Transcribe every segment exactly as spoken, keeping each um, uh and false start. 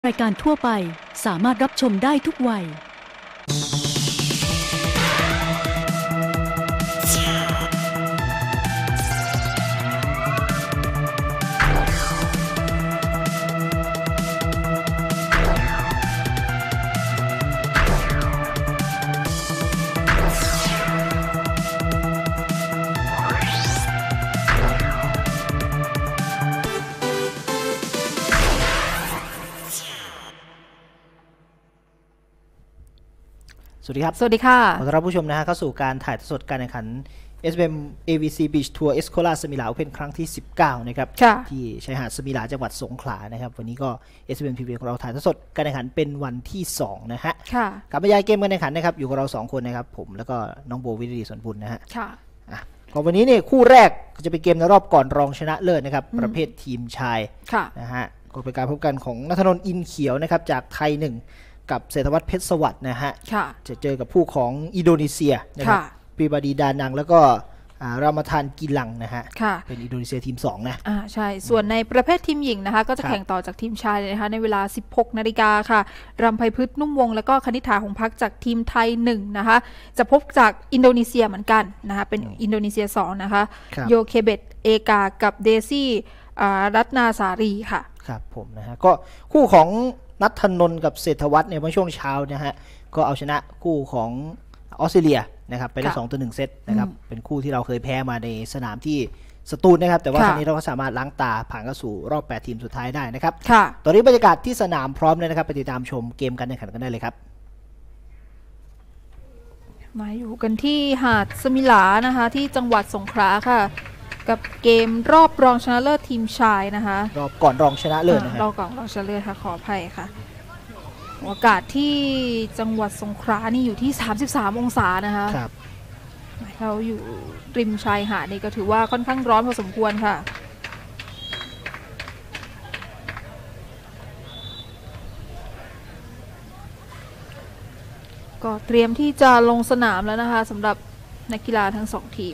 รายการทั่วไปสามารถรับชมได้ทุกวัยสวัสดีครับสวัสดีค่ะขอต้อนรับผู้ชมนะฮะเข้าสู่การถ่ายทอดสดการแข่งขัน เอส บี เอ็ม เอ วี ซี Beach Tour Escola Semilla Open ครั้งที่สิบเก้านะครับที่ชายหาดสมิลาจังหวัดสงขลานะครับวันนี้ก็ เอส บี เอ็ม ที วี ของเราถ่ายทอดสดการแข่งขันเป็นวันที่สองนะฮะกลับมาย้ายเกมการแข่งขันนะครับอยู่กับเราสองคนนะครับผมแล้วก็น้องโบวิริสวนบุญนะฮะค่ะก็วันนี้เนี่ยคู่แรกจะเป็นเกมในรอบก่อนรองชนะเลิศนะครับประเภททีมชายนะฮะก็เป็นการพบกันของณัฐนนท์อินเขียวนะครับจากไทยหนึ่งกับเศรษฐวัฒน์เพชรสวัสดิ์นะฮะจะเจอกับผู้ของอินโดนีเซียนะครับปรีบดีดานังแล้วก็รามาธานกิลังนะฮะเป็นอินโดนีเซียทีมสองนะอ่าใช่ส่วนในประเภททีมหญิงนะคะก็จะแข่งต่อจากทีมชายนะคะในเวลา สิบหกนาฬิกาค่ะรำไพพฤกษ์นุ่มวงแล้วก็คณิษฐาหงส์พักจากทีมไทยหนึ่งนะคะจะพบจากอินโดนีเซียเหมือนกันนะคะเป็นอินโดนีเซียสองนะคะโยเคเบตเอกากับเดซี่รัตนาสารีค่ะครับผมนะฮะก็คู่ของณัฐนนท์กับเศรษฐวัฒน์เนี่ยเมื่อช่วงเช้านะฮะก็เอาชนะคู่ของออสเตรเลียนะครับไปได้สองต่อหนึ่งเซตนะครับเป็นคู่ที่เราเคยแพ้มาในสนามที่สตูลนะครับแต่ว่าครั้งนี้เราก็สามารถล้างตาผ่านเข้าสู่รอบแปดทีมสุดท้ายได้นะครับตอนนี้บรรยากาศที่สนามพร้อมเลยนะครับไปติดตามชมเกมการแข่งขันกันได้เลยครับมาอยู่กันที่หาดสมิลานะคะที่จังหวัดสงขลาค่ะกับเกมรอบรองชนะเลิศทีมชายนะคะรอบก่อนรองชนะเลิศนะรอบก่อนรองชนะเลิศค่ะขออภัยค่ะอากาศที่จังหวัดสงขลานี่อยู่ที่สามสิบสามองศานะคะครับเราอยู่ริมชายหาดนี่ก็ถือว่าค่อนข้างร้อนพอสมควรค่ะก็เตรียมที่จะลงสนามแล้วนะคะสำหรับนักกีฬาทั้งสองทีม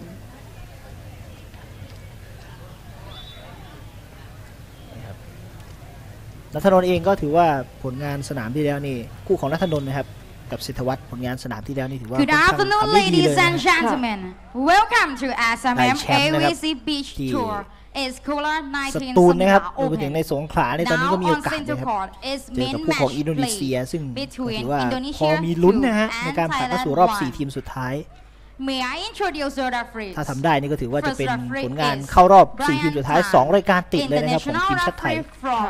ณัฐนนท์เองก็ถือว่าผลงานสนามที่แล้วนี่คู่ของณัฐนนท์นะครับกับเศรษฐวัฒน์ผลงานสนามที่แล้วนี่ถือว่า Good afternoon ladies and gentlemen Welcome to เอส เอ็ม เอ็ม เอ วี ซี Beach Tour Escola สตูลนะครับรวมไปถึงในสงขลาในตอนนี้ก็มีโอกาสนะครับเจอกับผู้ของอินโดนีเซียซึ่งถือว่าพอมีลุ้นนะฮะในการผ่านเข้าสู่รอบสี่ทีมสุดท้าย May I introduce the referees ถ้าทำได้นี่ก็ถือว่าจะเป็นผลงานเข้ารอบสี่ทีมสุดท้ายสองรายการติดเลยนะครับของทีมชาติไทย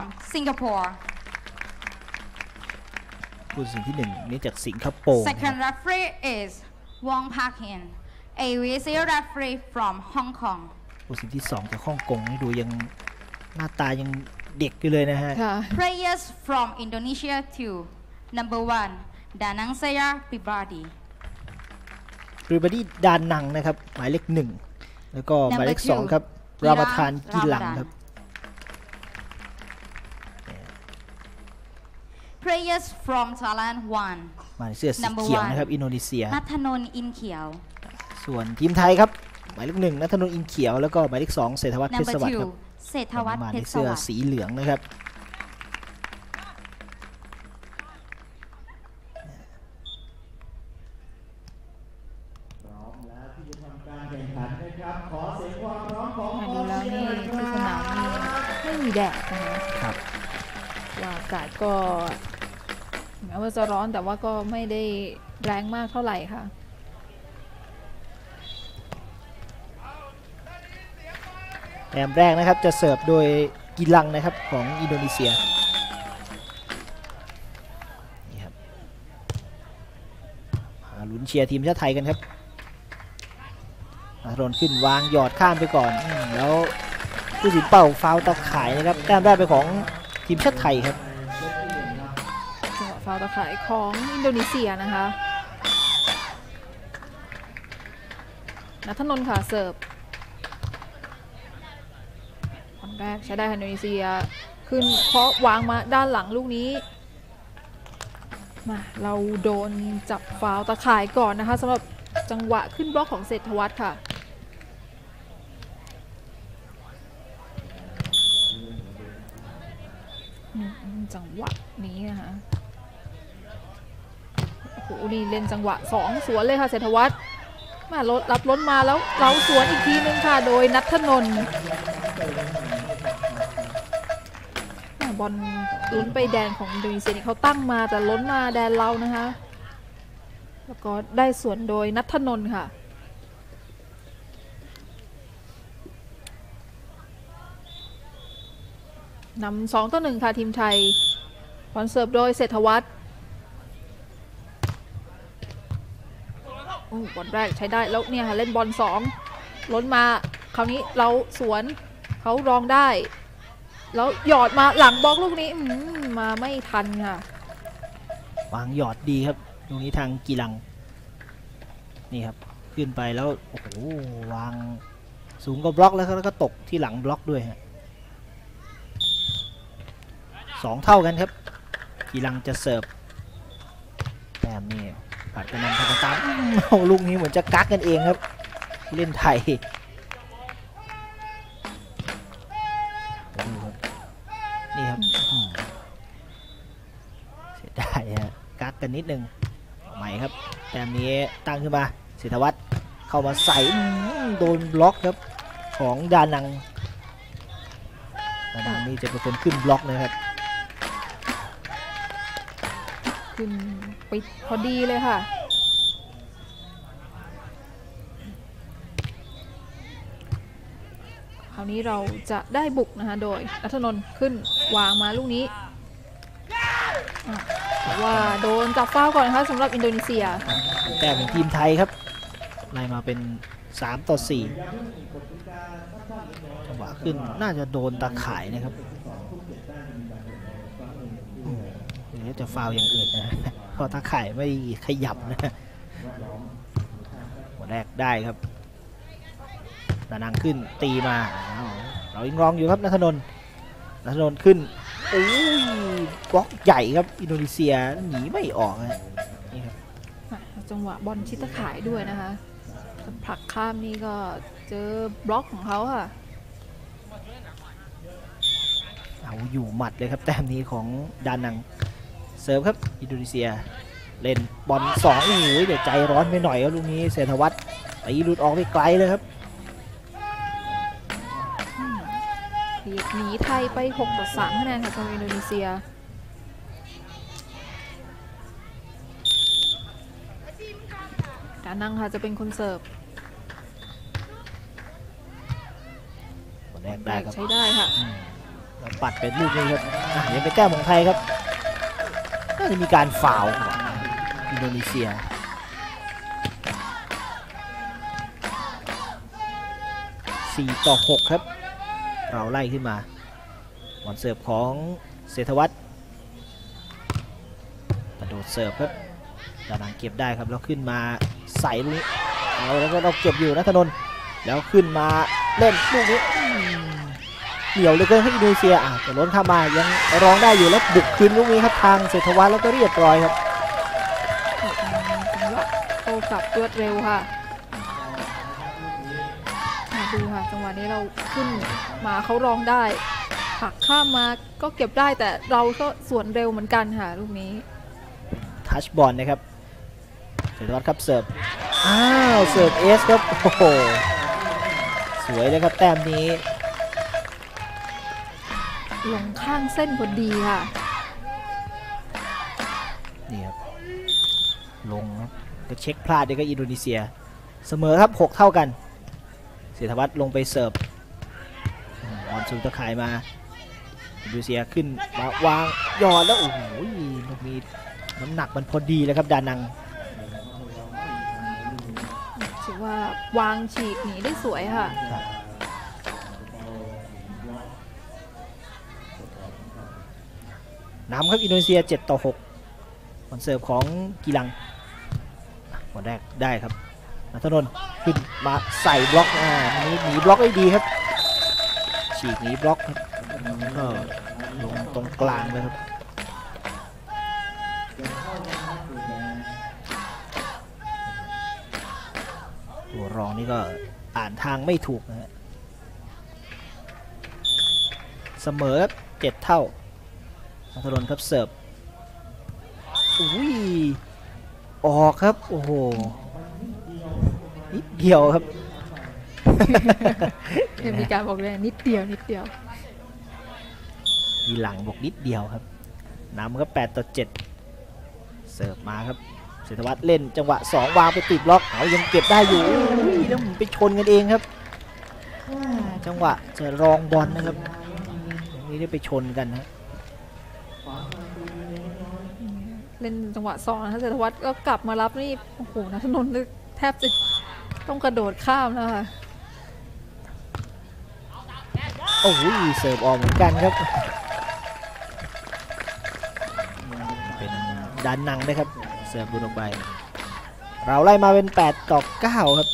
ผู้ตัดสินที่หนึ่งนี่จากสิงคโปร์ Second referee is Wong Park In A V C referee from Hong Kong ผู้ตัดสินที่สองจากฮ่องกงนี่ดูยังหน้าตายังเด็กอยู่เลยนะฮะ Players from Indonesia too Number one Danang Saya Pribadi ปรีบดีดานังนะครับหมายเลขหนึ่งแล้วก็หมายเลขสองครับรามาธานกิลังครับ Players from Thailand one หมายเสื้อสีเขียวนะครับอินโดนีเซียณัฐนนท์อินเขียวส่วนทีมไทยครับหมายเลขหนึ่งณัฐนนท์อินเขียวแล้วก็หมายเลขสองเศรษฐวัฒน์เพชรสวัสดิ์ครับเศรษฐวัฒน์เพชรสวัสดิ์เสื้อสีเหลืองนะครับดูแล้วนี่ที่สนามนี่ไม่มีแดดนะครับว่าอากาศก็แม้ว่าจะร้อนแต่ว่าก็ไม่ได้แรงมากเท่าไหร่ค่ะแต้มแรกนะครับจะเสิร์ฟโดยกิลังนะครับของอินโดนีเซียนี่ครับลุ้นเชียร์ทีมชาติไทยกันครับณัฐนนท์ขึ้นวางหยอดข้ามไปก่อนแล้วผู้สินเป่าฟาวตะข่ายนะครับแต้มแรกไปของทีมชาติไทยครับฟาวตะข่ายของอินโดนีเซียนะคะณัฐนนท์ค่ะเสิร์ฟคนแรกใช้ได้อินโดนีเซียขึ้นเคาะวางมาด้านหลังลูกนี้มาเราโดนจับฟาวตะข่ายก่อนนะคะสำหรับจังหวะขึ้นบล็อกของเศรษฐวัฒน์ค่ะ ดจังหวะนี้นะคะโอ้โหนี่เล่นจังหวะสองสวนเลยค่ะเศรษฐวัฒน์มาลดรับล้นมาแล้วเราสวนอีกทีนึงค่ะโดยณัฐนนท์บอลลุ้นไปแดนของอินโดนีเซียนี่เขาตั้งมาแต่ล้นมาแดนเรานะคะแล้วก็ได้สวนโดยณัฐนนท์ค่ะนำสองต่อหนึ่งค่ะทีมไทยบอลเสิร์ฟโดยเศรษฐวัฒน์โอ้บอลแรกใช้ได้แล้วเนี่ยค่ะเล่นบอลสองล้นมาคราวนี้เราสวนเขารองได้แล้วหยอดมาหลังบล็อกลูกนี้มาไม่ทันค่ะวางหยอดดีครับตรงนี้ทางกีรังนี่ครับขึ้นไปแล้วโอ้โหวางสูงกว่าบล็อกแล้วแล้วก็ตกที่หลังบล็อกด้วยฮะสองเท่ากันครับกีรังจะเสิร์ฟแต้มนี่ผัดกันนำผัดกันตามเอาลูกนี้เหมือนจะกักกันเองครับเล่นไทยนี่ครับเสียดายฮะกักกันนิดนึงใหม่ครับแต้มนี้ตั้งขึ้นมาเศรษฐวัฒน์เข้ามาใส่โดนบล็อกครับของดานังดานังนี่จะเป็นคนขึ้นบล็อกนะครับขึ้นปิดพอดีเลยค่ะคราวนี้เราจะได้บุกนะคะโดยณัฐนนท์ขึ้นวางมาลูกนี้ว่าโดนจับฟาวก่อนนะคะสำหรับอินโดนีเซียแต่เป็นทีมไทยครับไล่มาเป็นสามต่อสี่จังหวะขึ้นน่าจะโดนตาข่ายนะครับหรือจะฟาวอย่างอื่นนะเพราะตาข่ายไม่ขยับนะหัวแรกได้ครับดานังขึ้นตีมาเรายังรองอยู่ครับณัฐนนท์ณัฐนนท์ขึ้นโอ้ยบล็อกใหญ่ครับอินโดนีเซียหนีไม่ออกนะนี่ครับจังหวะบอลชิดตะข่ายด้วยนะคะผลักข้ามนี่ก็เจอบล็อกของเขาค่ะเอาอยู่หมัดเลยครับแต้มนี้ของดานังเสิร์ฟครับอินโดนีเซียเล่นบอลสองโอ้โหเดี๋ยวใจร้อนไปหน่อยครับลูกนี้เศรษฐวัฒน์ตีหลุดออกไปไกลเลยครับหนีไทยไปหกต่อสามคะแนนค่ะสำหรับอินโดนีเซียดานังค่ะจะเป็นคนเสิร์ฟคนแรกได้ครับใช้ได้ค่ะแล้วปัดเป็นลูกนี้ครับยังเป็นแต้มของไทยครับน่าจะมีการฟาวล์ของอินโดนีเซียสี่ต่อหกครับเราไล่ขึ้นมาบอลเสิร์ฟของเศรษฐวัฒน์กระโดดเสิร์ฟครับดานังเก็บได้ครับแล้วขึ้นมาใส่ลูกนี้เอาแล้วก็เราเก็บอยู่ณัฐนนท์แล้วขึ้นมาเล่นลูกนี้เหนียวเลยเกินให้อินโดนีเซียอ่ะแต่ล้นเข้ามายังร้องได้อยู่แล้วบุกคืนลูกนี้ครับทางเศรษฐวัฒน์แล้วก็เรียบร้อยครับจังหวะโต้กลับรวดเร็วค่ะดูค่ะจังหวะนี้เราขึ้นมาเขาร้องได้หักข้ามมาก็เก็บได้แต่เราก็สวนเร็วเหมือนกันค่ะลูกนี้ทัชบอลนะครับเศรษฐวัฒน์ครับเสิร์ฟอ้าวเสิร์ฟเอสครับโอ้โหสวยเลยครับแต้มนี้ลงข้างเส้นพอดีค่ะนี่ครับลงครับจะเช็คพลาดเดี๋ยวก็อินโดนีเซียเสมอครับหกเท่ากันเศรษฐวัฒน์ลงไปเสิร์ฟบอลสูงตะข่ายมาอินโดนีเซียขึ้นมาวางหยอดแล้วโอ้โหมีน้ำหนักมันพอดีเลยครับดานังถือว่าวางฉีกหนีได้สวยค่ะน้ำครับอินโดนีเซียเจ็ดต่อหกบอลเสิร์ฟของกีรังบอลแรกได้ครับณัฐนนท์ขึ้นมาใส่บล็อกอ่านี้หนีบล็อกได้ดีครับฉีกหนีบล็อกครับก็ลงตรงกลางเลยครับตัวรองนี่ก็อ่านทางไม่ถูกนะฮะเสมอครับเจ็ดเท่านัทนนท์ครับเสิร์ฟอุ้ยออกครับโอ้โหนิดเดียวครับมีการบอกเลยนิดเดียวนิดเดียวมีหลังบอกนิดเดียวครับนำครับแปดต่อเจ็ดเสิร์ฟมาครับเศรษฐวัฒน์เล่นจังหวะสองวางไปติดล็อกเอายังเก็บได้อยู่แล้วมันไปชนกันเองครับจังหวะจะรองบอลนะครับนี่ได้ไปชนกันนะเล่นจังหวะสองนะเศรษฐวัฒน์ก็กลับมารับนี่โอ้โหนัทนนท์แทบจะต้องกระโดดข้ามแล้วค่ะโอ้ยเสิร์ฟออกเหมือนกันครับเป็นดันนังนะครับเสิร์ฟบุญออกไปเราไล่มาเป็นแปดต่อเก้าครับ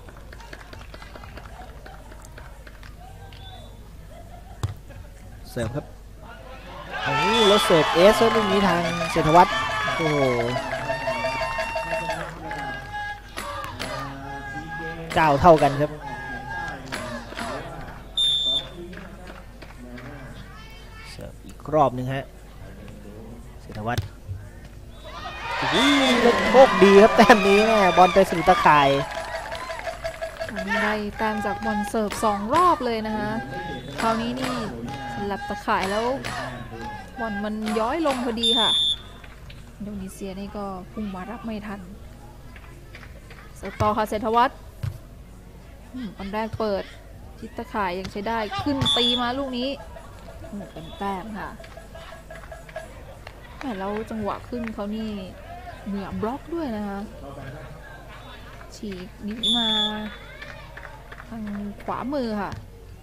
เสิร์ฟครับโอ้ยแล้วเสิร์ฟเอสแล้วตรงนี้ทางเศรษฐวัฒน์โอ้โหเก้าเท่ากันครับเสิร์ฟอีกรอบหนึ่งฮะเศรษฐวัฒน์อุ้ยโชคดีครับแต้มนี้แม่บอลไปสู่ตะข่ายได้แต้มจากบอลเสิร์ฟสองรอบเลยนะคะคราวนี้นี่หลับตะข่ายแล้วบอลมันย้อยลงพอดีค่ะอินโดนีเซียนี่ก็พุ่งมารับไม่ทันเสิร์ฟต่อค่ะเศรษฐวัฒน์บอลแรกเปิดทิศตะข่ายยังใช้ได้ขึ้นตีมาลูกนี้เป็นแต้มค่ะแต่แล้วจังหวะขึ้นเขานี่เหนือบล็อกด้วยนะคะฉีกหนีมาทางขวามือค่ะ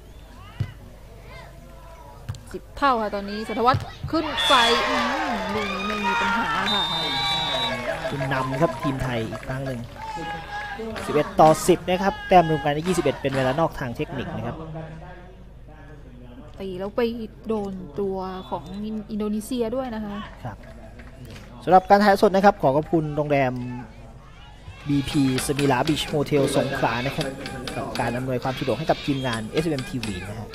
สิบเท่าค่ะตอนนี้เศรษฐวัฒน์ขึ้นใส่ลูกนี้ไม่มีปัญหาค่ะขึ้นนำครับทีมไทยอีกครั้งหนึ่งสิบเอ็ดต่อสิบนะครับแต้มรวมกันในยี่สิบเอ็ดเป็นเวลานอกทางเทคนิคนะครับตีแล้วไปโดนตัวของอินโดนีเซียด้วยนะคะครับสำหรับการถ่ายสดนะครับขอขอบคุณโรงแรม บี พี สมิลาบีชโมเทลสงขลานะครับกับการอำนวยความสะดวกให้กับทีมงาน เอส เอ็ม ที วี นะฮะ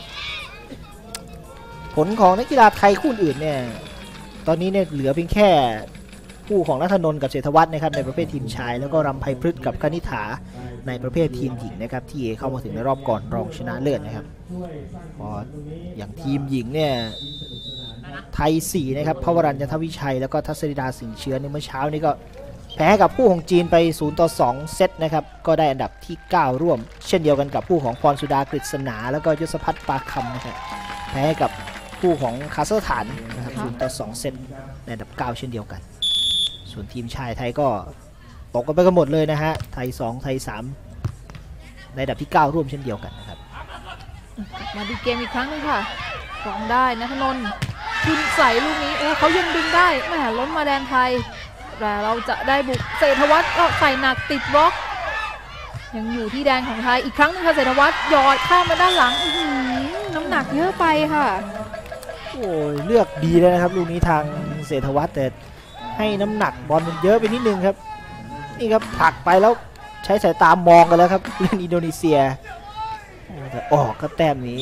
ผลของนักกีฬาไทยคู่อื่นเนี่ยตอนนี้เนี่ยเหลือเพียงแค่คู่ของณัฐนนท์กับเศรษฐวัฒน์นะครับในประเภททีมชายแล้วก็รำไพพฤกษ์กับคณิษฐาในประเภททีมหญิงนะครับที่เข้ามาถึงในรอบก่อนรองชนะเลิศนะครับพออย่างทีมหญิงเนี่ยไทยสี่นะครับพวรัญญทวิชัยแล้วก็ทัศริดาสิงห์เชื้อในเมื่อเช้านี้ก็แพ้กับคู่ของจีนไปศูนย์ต่อสองเซตนะครับก็ได้อันดับที่เก้าร่วมเช่นเดียวกันกับคู่ของพรสุดากฤษณาแล้วก็ยศพัฒน์ปาคำนะครับแพ้กับคู่ของคาซัคสถานนะครับศูนย์ต่อสองเซตในอันดับเก้าเช่นเดียวกันส่วนทีมชายไทยก็ตกกันไปกันหมดเลยนะฮะไทยสองไทยสามในอันดับที่เก้าร่วมเช่นเดียวกันนะครับมาดูเกมอีกครั้งนึงค่ะฟ้องได้ณัฐนนท์ขึ้นใส่ลูกนี้โอ้เขายังดึงได้แหมล้มมาแดนไทยแต่เราจะได้บุกเศรษฐวัฒน์ก็ใส่หนักติดบล็อกยังอยู่ที่แดนของไทยอีกครั้งนึงค่ะเศรษฐวัฒน์หยอดข้ามมาด้านหลังน้ำหนักเยอะไปค่ะโอ้ยเลือกดีเลยนะครับลูกนี้ทางเศรษฐวัฒน์แต่ให้น้ำหนักบอลมันเยอะไปนิดนึงครับนี่ครับผลักไปแล้วใช้สายตามองกันแล้วครับเล่นอินโดนีเซียแต่ออกก็แต้มนี้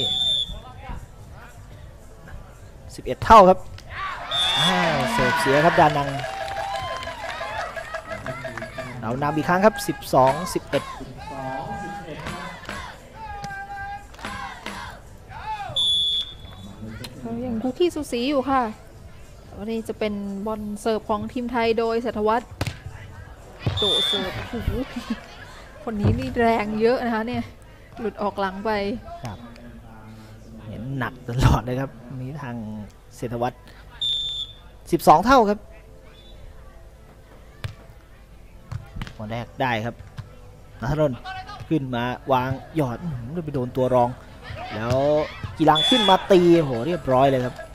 สิบเอ็ดเท่าครับเสิร์ฟเสียครับดานังเรานำอีกครั้งครับสิบสอง สิบเอ็ดยังคู่ขี้สูสีอยู่ค่ะวันนี้จะเป็นบอลเสิร์ฟของทีมไทยโดยเศรษฐวัฒน์โดเสิร์ฟโอ้โหคนนี้นี่แรงเยอะนะคะเนี่ยหลุดออกหลังไปครับเห็นหนักตลอดเลยครับนี้ทางเศรษฐวัฒน์สิบสองเท่าครับบอลแรกได้ครับณัฐนนท์ขึ้นมาวางหยอดไปโดนตัวรองแล้วกีรังขึ้นมาตีโหเรียบร้อยเลยครับ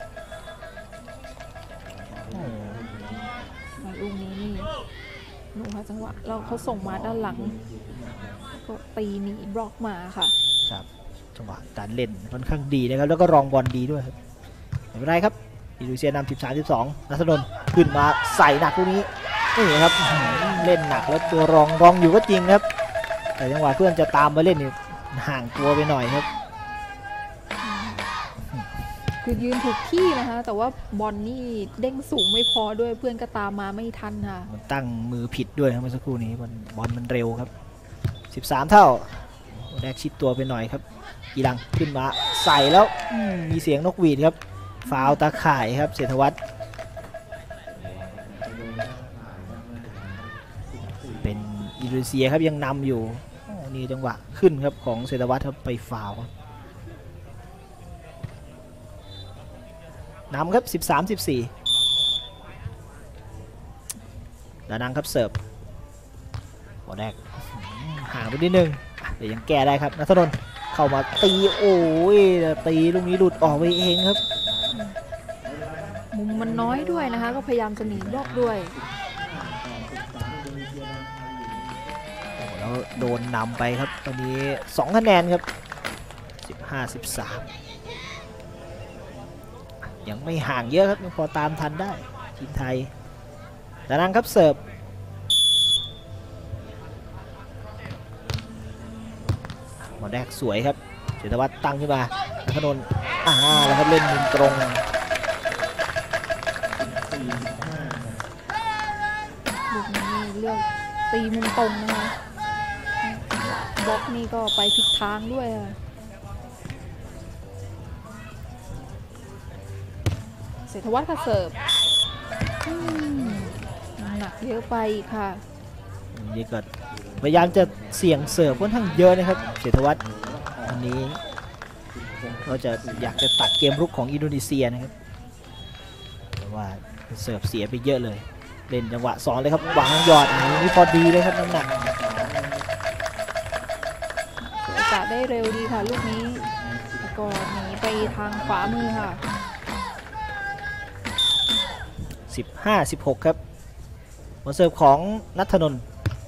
ลูกนี้นี่ดูค่ะจังหวะเราเขาส่งมาด้านหลังก็ตีหนีบล็อกมาค่ะครับจังหวะการเล่นค่อนข้างดีนะครับแล้วก็รองบอลดีด้วยครับไม่เป็นไรครับอินโดนีเซียนำสิบสาม สิบสองณัฐนนท์ขึ้นมาใส่หนักลูกนี้นี่ครับเล่นหนักแล้วตัวรองรองอยู่ก็จริงครับแต่จังหวะเพื่อนจะตามมาเล่นนี่ห่างตัวไปหน่อยครับคคือยืนถูกที่นะคะแต่ว่าบอลนี่เด้งสูงไม่พอด้วยเพื่อนก็ตามมาไม่ทันค่ะมันตั้งมือผิดด้วยครับเมื่อสักครู่นี้บอลบอลมันเร็วครับสิบสามเท่าแรกชิดตัวไปหน่อยครับอีลังขึ้นมาใส่แล้วมีเสียงนกหวีดครับฟาวตาข่ายครับเศรษฐวัฒน์เป็นอินโดนีเซียครับยังนำอยู่นี่จังหวะขึ้นครับของเศรษฐวัฒน์ครับไปฟาวนำครับ สิบสาม สิบสี่ ดานังครับเสิร์ฟบอลแรกห่างไปนิดนึงเดี๋ยวยังแก้ได้ครับณัฐนนท์เข้ามาตีโอ้ยตีลูกนี้หลุดออกไปเองครับมุมมันน้อยด้วยนะคะก็พยายามจะหนีบล็อกด้วยแล้วโดนนำไปครับตอนนี้สองคะแนนครับสิบห้า สิบสามยังไม่ห่างเยอะครับยังพอตามทันได้ทีมไทยดานังครับเสิร์ฟบอลแรกสวยครับเศรษฐวัฒน์ตั้งขึ้นมาณัฐนนท์อ่าแล้วครับเล่นมุมตรงลูกนี้เลือกตีมุมตรงนะคะบล็อกนี่ก็ไปผิดทางด้วยค่ะเศรษฐวัฒน์ก็เสิร์ฟหนักเยอะไปค่ะนี่ก็พยายามจะเสี่ยงเสิร์ฟค่อนข้างเยอะนะครับเศรษฐวัฒน์อันนี้เราจะอยากจะตัดเกมรุกของอินโดนีเซียนะครับแต่ว่าเสิร์ฟเสียไปเยอะเลยเล่นจังหวะสองเลยครับวางยอดอันนี้พอดีเลยครับน้ำหนักโอกาสได้เร็วดีค่ะลูกนี้แล้วก็หนีไปทางขวามือค่ะสิบห้า สิบหกครับบอลเสิร์ฟของณัฐนนท์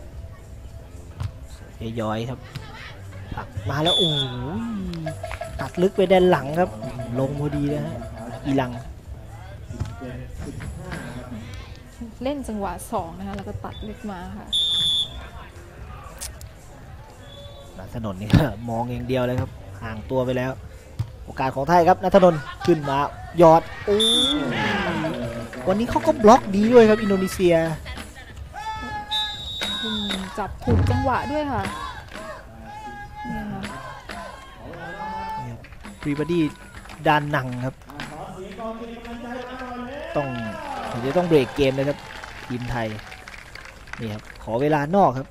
ย้อยครับผักมาแล้วโอ้ยตัดลึกไปด้านหลังครับลงพอดีนะฮะอีลังเล่นจังหวะสองนะคะแล้วก็ตัดลึกมาค่ะณัฐนนท์นี่มองอย่างเดียวเลยครับห่างตัวไปแล้วโอกาสของไทยครับณัฐนนท์ขึ้นมาหยอดโอ้วันนี้เขาก็บล็อกดีด้วยครับอินโดนีเซียจับถูกจังหวะด้วยค่ะนี่ค่ะพรีบอดี้ด้านหนังครับต้องเดี๋ยวต้องเบรกเกมเลยครับทีมไทยนี่ครับขอเวลานอกครับ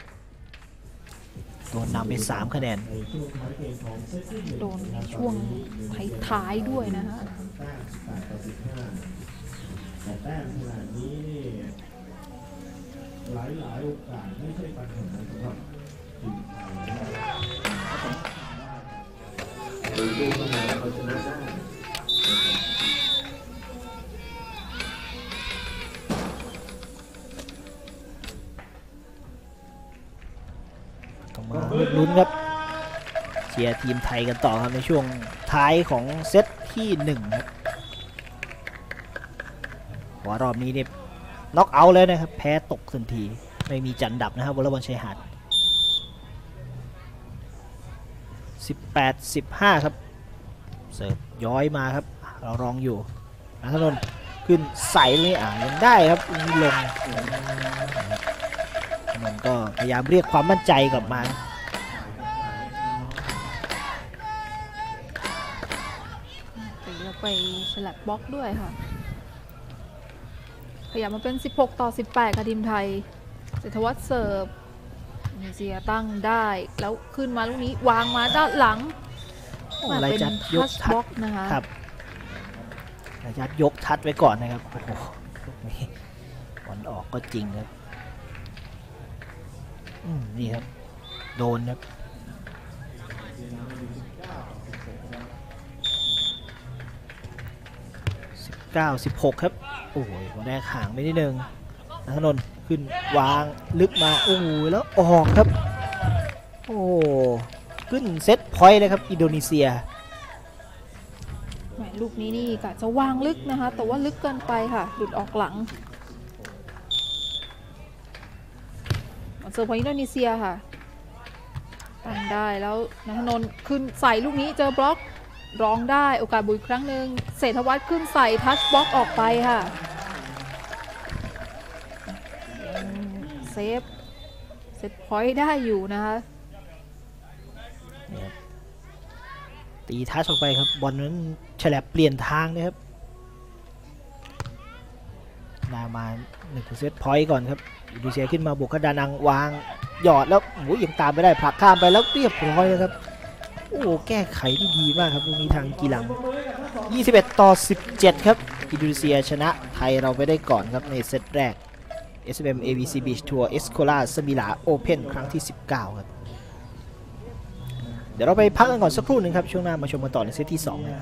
โดนนำไปสามคะแนนโดนในช่วงท้ายๆด้วยนะฮะหลายหลายโอกาสไม่ใช่ปัญหาสำหรับทีมไทยโดยดูคะแนนเราชนะได้ต้องมาลุ้นครับเชียร์ทีมไทยกันต่อครับในช่วงท้ายของเซตที่หนึ่งครับหัวรอบนี้เนี่ยน็อกเอาท์เลยนะครับแพ้ตกทันทีไม่มีจันดับนะครับวอลเลย์บอลชายหาด สิบแปด สิบห้า ครับเสิร์ฟย้อยมาครับเรารองอยู่ณัฐนนท์ขึ้นใส่เลยอ่ะยังได้ครับลงมันก็พยายามเรียกความมั่นใจกลับมาตีแล้วไปฉลับบล็อกด้วยค่ะขยับมาเป็นสิบหกต่อสิบแปดค่ะทีมไทยเศรษฐวัฒน์เสิร์ฟอินโดนีเซียตั้งได้แล้วขึ้นมาลูกนี้วางมาด้านหลังเป็นทัชบล็อกนะคะครับระยะยกทัดไว้ก่อนนะครับโอ้โหลูกนี้บอลออกก็จริงครับอืมนี่ครับโดนครับสิบเก้า สิบหกครับโอ้ยบอลแรกห่างไม่นิดนึงณัฐนนท์ขึ้นวางลึกมาโอ้ยแล้วออกครับโอ้ขึ้นเซตพอยต์เลยครับอินโดนีเซียลูกนี้นี่กะจะวางลึกนะคะแต่ว่าลึกเกินไปค่ะหลุดออกหลังเสิร์ฟของอินโดนีเซียค่ะตั้งได้แล้วณัฐนนท์ขึ้นใส่ลูกนี้เจอบล็อกร้องได้โอกาสบุกครั้งหนึ่งเศรษฐวัฒน์ขึ้นใส่ทัชบล็อกออกไปค่ะเซฟเซตพอยต์ได้อยู่นะคะตีทัชออกไปครับบอลนั้นฉลับเปลี่ยนทางนะครับนามาหนึ่งเซตพอยต์ก่อนครับอินโดนีเซียขึ้นมาบุกกระดานังวางหยอดแล้วโอ้ยยังตามไม่ได้ผลักข้ามไปแล้วเรียบร้อยครับโอ้แก้ไขได้ดีมากครับตรงนี้ทางกีฬายี่สิบเอ็ดต่อสิบเจ็ดครับอินโดนีเซียชนะไทยเราไปได้ก่อนครับในเซตแรก เอส เอ็ม เอ วี ซี Beach Tour Escola Semila Open ครั้งที่สิบเก้าครับเดี๋ยวเราไปพักกันก่อนสักครู่หนึ่งครับช่วงหน้ามาชมกันต่อในเซตที่สองนะ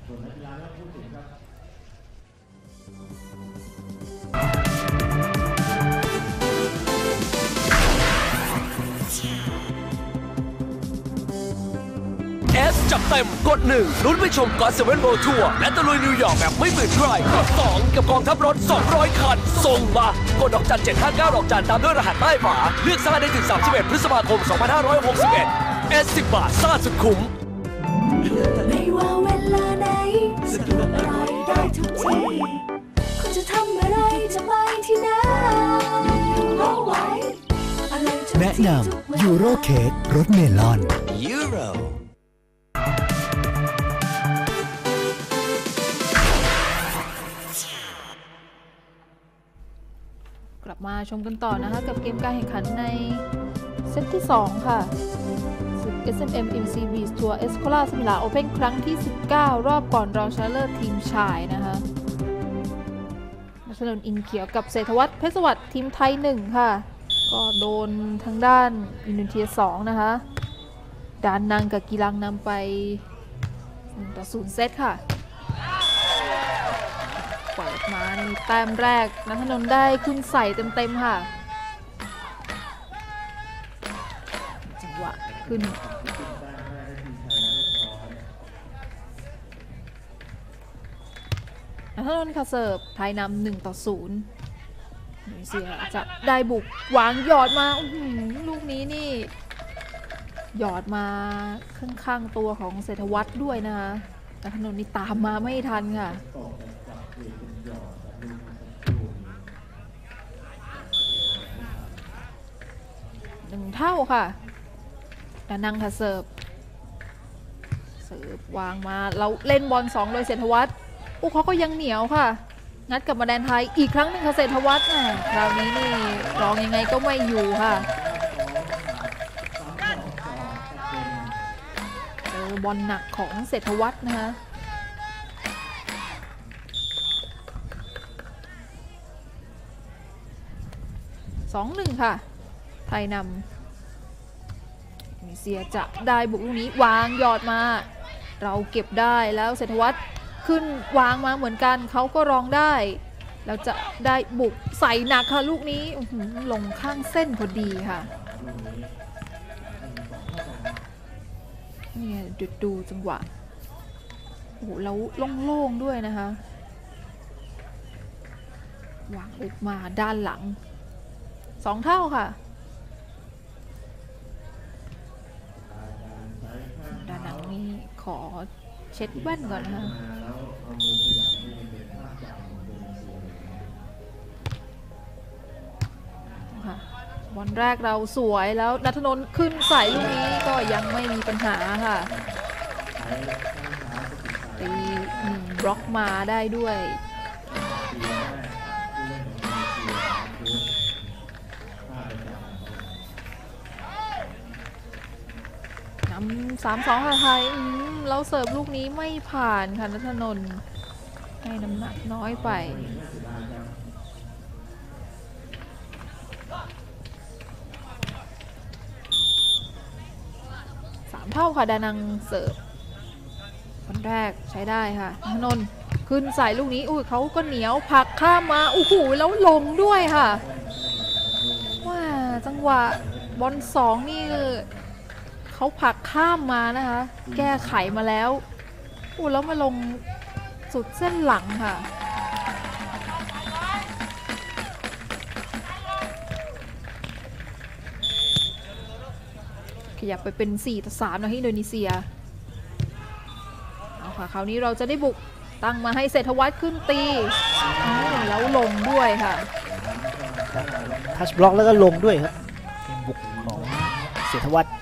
เอสจับเต็มกดหนึ่งลุ้นไปชมกอล์ฟเซเว่นโบทัวร์และตะลุยนิวยอร์กแบบไม่เหมือนใครกดสองกับกองทัพรถสองร้อยคันส่งมากดดอกจันเจ็ดห้าเก้าดอกจันตามด้วยรหัสใต้ฝาเลือกซ่าได้ถึงสามสิบเอ็ดพฤษภาคมสองพันห้าร้อยหกสิบเอ็ดเอสสิบบาทซ่าสุดคุ้มไม่ว่าเวลาไหนสะดวกอะไรได้ทุกทีคุณจะทำอะไรจะไปที่ไหนเอาไว้แนะนำยูโรเค้กรสเมลอนยูโรกลับมาชมกันต่อนะคะกับเกมการแข่งขันในเซตที่สองค่ะศึก เอส เอ็ม เอ็ม เอ วี ซี Beach Tour Escola Semila Open ครั้งที่สิบเก้ารอบก่อนรองชนะเลิศทีมชายนะคะนัชนนท์อินเขียวกับเศรษฐวัฒน์เพชรสวัสดิ์ทีมไทยหนึ่งค่ะก็โดนทางด้านอินโดนีเซียสองนะคะดานนังกับกีรังนำไปหนึ่งต่อศูนย์เซตค่ะเปิดมาในแต้มแรกนัทนนท์ได้ขึ้นใส่เต็มๆค่ะจังหวะขึ้นนัทนนท์ค่ะเสิร์ฟไทยนำหนึ่งต่อศูนย์อินโดนีเซียจะได้บุกวางหยอดมาลูกนี้นี่หยอดมาข้างๆตัวของเศรษฐวัฒน์ด้วยนะคะนัทนนท์นี่ตามมาไม่ทันค่ะหนึ่งเท่าค่ะดานังค่ะเสิร์ฟเสิร์ฟวางมาเราเล่นบอลสองโดยเศรษฐวัฒน์อู้เขาก็ยังเหนียวค่ะงัดกลับมาแดนไทยอีกครั้งหนึ่งค่ะเศรษฐวัฒน์คราวนี้นี่รองยังไงก็ไม่อยู่ค่ะเจอบอลหนักของเศรษฐวัฒน์นะคะสองหนึ่งค่ะไทยนำอินโดนีเซียจะได้บุกลูกนี้วางหยอดมาเราเก็บได้แล้วเศรษฐวัฒน์ขึ้นวางมาเหมือนกันเขาก็รองได้แล้วจะได้บุกใส่หนักค่ะลูกนี้ลงข้างเส้นพอดีค่ะนี่ดูดูจังหวะโอ้โหแล้วโล่งๆด้วยนะคะวางออกมาด้านหลังสองเท่าค่ะด้านหลังนี่ขอเช็ดแว่นก่อนนะคะบอลแรกเราสวยแล้วณัฐนนท์ขึ้นใส่ลูกนี้ก็ยังไม่มีปัญหาค่ะตีบล็อกมาได้ด้วยนำสามสองค่ะไทยแล้วเสิร์ฟลูกนี้ไม่ผ่านค่ะณัฐนนท์ให้น้ำหนักน้อยไปสามเท่าค่ะดานังเสิร์ฟคนแรกใช้ได้ค่ะณัฐนนท์ขึ้นใส่ลูกนี้อุ้ยเขาก็เหนียวผักข้ามมาโอ้โหแล้วลงด้วยค่ะว้าจังหวะบอลสองนี่เขาผลักข้ามมานะคะแก้ไขมาแล้วอู้แล้วมาลงสุดเส้นหลังค่ะขยับไปเป็นสี่ต่อสามนะที่อินโดนีเซียค่ะคราวนี้เราจะได้บุกตั้งมาให้เศรษฐวัฒน์ขึ้นตีแล้วลงด้วยค่ะทัชบล็อกแล้วก็ลงด้วยครับเป็นบุกของเศรษฐวัฒน์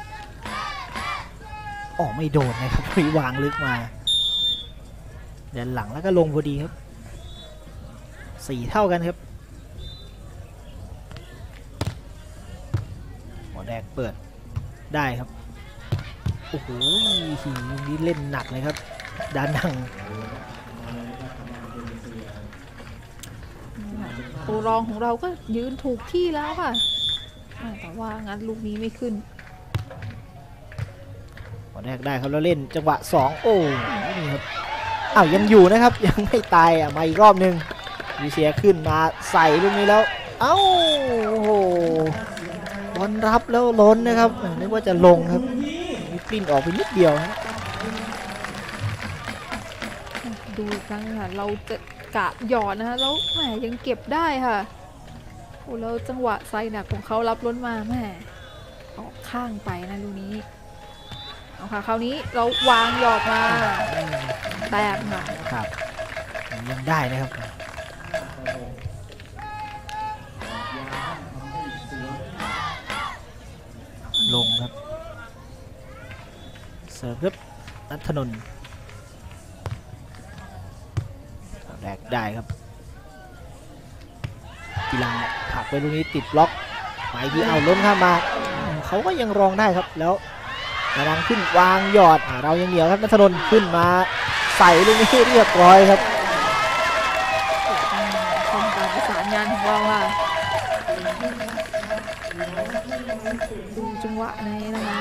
ออกไม่โดนนะครับวิวางลึกมาเดินหลังแล้วก็ลงพอดีครับสี่เท่ากันครับหัวแดกเปิดได้ครับโอ้โหนี่เล่นหนักเลยครับด้านหนังตัวรองของเราก็ยืนถูกที่แล้วค่ะแต่ว่างั้นลูกนี้ไม่ขึ้นหัวแดกได้ครับแล้วเล่นจังหวะสองโอ้นี่ครับอ้าวยังอยู่นะครับยังไม่ตายอ่ะมาอีกรอบนึงยูเซียขึ้นมาใส่ลูกนี้แล้วเอ้าโอ้โหบอลรับแล้วล้นนะครับนึกว่าจะลงครับมีปลิ้นออกไปนิดเดียวนะดูอีกครั้งค่ะเราจะกะหยอดนะคะแล้วแหมยังเก็บได้ค่ะโอ้แล้วจังหวะไซหนักของเขารับล้นมาแหมออกข้างไปนะลูกนี้เอาค่ะคราวนี้เราวางหยอดมาแตกค่ะครับยังได้นะครับลงครับเสิร์ฟครับณัฐนนท์แรกได้ครับกีฬาผักไปลูกนี้ติดบล็อกหมายที่เอาล้นข้ามมาเขาก็ยังรองได้ครับแล้วกำลังขึ้นวางหยอดเรายังเหนียวครับณัฐนนท์ขึ้นมาใส่ลูกนี้เรียบร้อยครับชมการประสานงานของเราค่ะดูจังหวะนี้นะคะ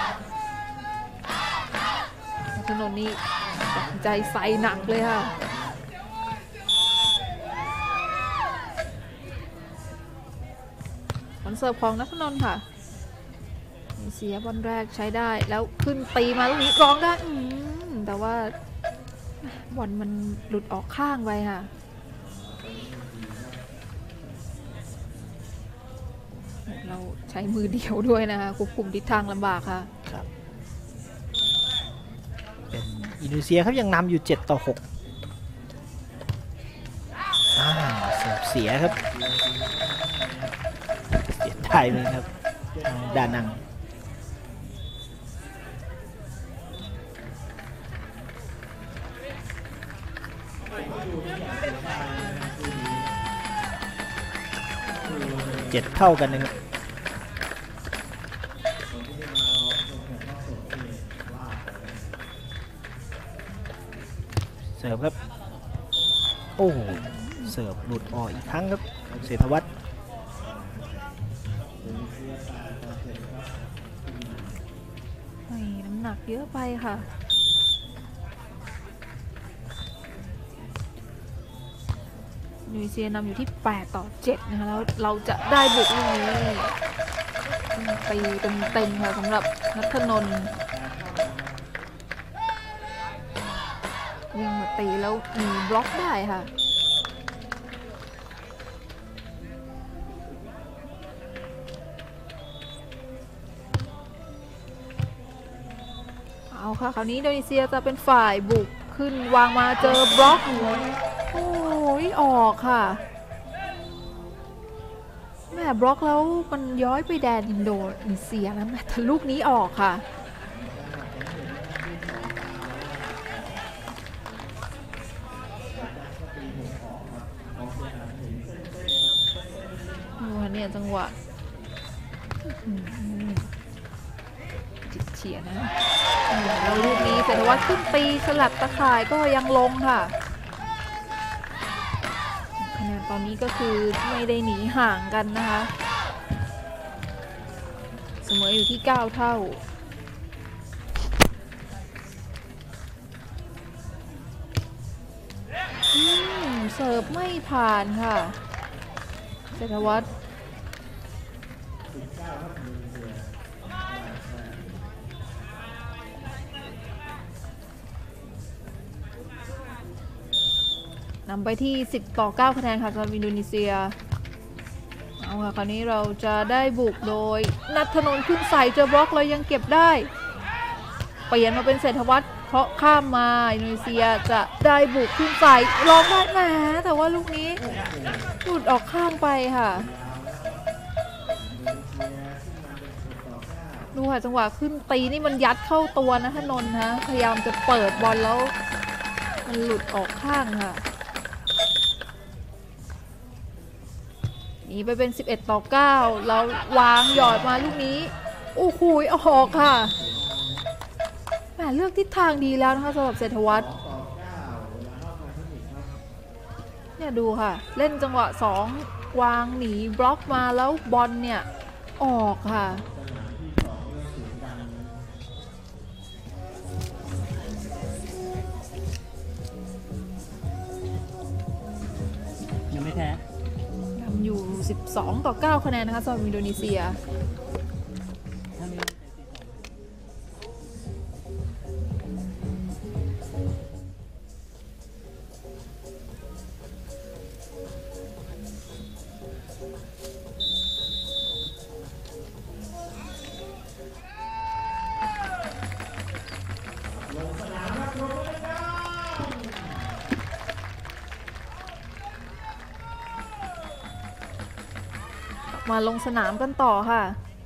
ณัฐนนท์นี่ตัดใจใส่หนักเลยค่ะบอลเสิร์ฟของณัฐนนท์ค่ะเสียบอลแรกใช้ได้แล้วขึ้นตีมาลูกนี้ร้องได้แต่ว่าบอลมันหลุดออกข้างไปค่ะเราใช้มือเดียวด้วยนะคะควบคุมทิศทางลำบากค่ะครับเป็นอินโดนีเซียครับยังนำอยู่เจ็ดต่อหกอ่าเสิร์ฟเสียครับเสียไทยเลยครับดานังเจ็ดเท่ากันนะครับเสิร์ฟครับโอ้เสิร์ฟหลุดออกอีกครั้งครับเศรษฐวัฒน์น้ำหนักเยอะไปค่ะนิวซีแลนด์นำอยู่ที่แปดต่อเจ็ดนะคะแล้วเราจะได้บุกลูกนี้ตีเต็มๆค่ะสำหรับณัฐนนท์วิ่งมาตีแล้วมีบล็อกได้ค่ะเอาค่ะคราวนี้อินโดนีเซียจะเป็นฝ่ายบุกขึ้นวางมาเจอบล็อกโอ้ยออกค่ะแม่บล็อกแล้วมันย้อยไปแดนอินโดนีเซียนะแต่ลูกนี้ออกค่ะดูเนี่ยจังหวะจิตเฉียดนะแล้วลูกนี้เศรษฐวัฒน์ขึ้นตีสลับตะข่ายก็ยังลงค่ะคะแนนตอนนี้ก็คือไม่ได้หนีห่างกันนะคะเสมออยู่ที่เก้าเท่าเสิร์ฟไม่ผ่านค่ะเศรษฐวัฒน์นำไปที่สิบต่อเก้าคะแนนค่ะสำหรับอินโดนีเซียเอาค่ะคราวนี้เราจะได้บุกโดยณัฐนนท์ขึ้นใส่เจอบล็อกเลยยังเก็บได้เปลี่ยนมาเป็นเศรษฐวัฒน์เพราะข้ามมาอินโดนีเซียจะได้บุกขึ้นใส่ลองได้แหมแต่ว่าลูกนี้หลุดออกข้างไปค่ะดูค่ะจังหวะขึ้นตีนี่มันยัดเข้าตัวนะธนนท์ฮะพยายามจะเปิดบอลแล้วมันหลุดออกข้างค่ะนี่ไปเป็นสิบเอ็ดต่อเก้าแล้ววางหยอดมาลูกนี้โอ้โหออกค่ะแหมเลือกทิศทางดีแล้วนะคะสำหรับเศรษฐวัฒน์เนี่ยดูค่ะเล่นจังหวะสองวางหนีบล็อกมาแล้วบอลเนี่ยออกค่ะยังไม่แพ้นำอยู่สิบสองต่อเก้าคะแนนนะคะสำหรับอินโดนีเซียมาลงสนามกันต่อค่ะ